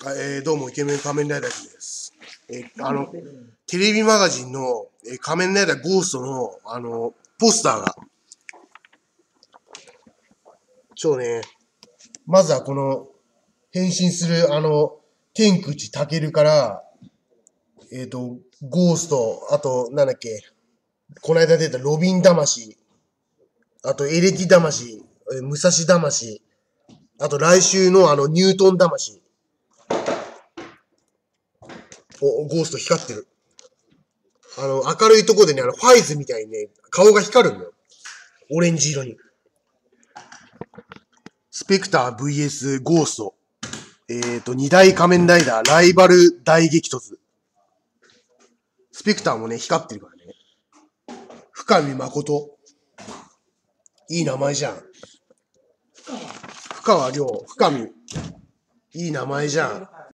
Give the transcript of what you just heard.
どうも、イケメン仮面ライダーです。テレビマガジンの、仮面ライダーゴーストの、ポスターが。まずはこの、変身する、天口タケルから、ゴースト、あと、なんだっけ、この間出たロビン魂、あと、エレキ魂、武蔵魂、あと、来週のニュートン魂。ゴースト光ってる。明るいとこでね、ファイズみたいにね、顔が光るんだよ。オレンジ色に。スペクター VS ゴースト。二大仮面ライダー、ライバル大激突。スペクターもね、光ってるからね。深見誠。いい名前じゃん。深川亮、深見。いい名前じゃん。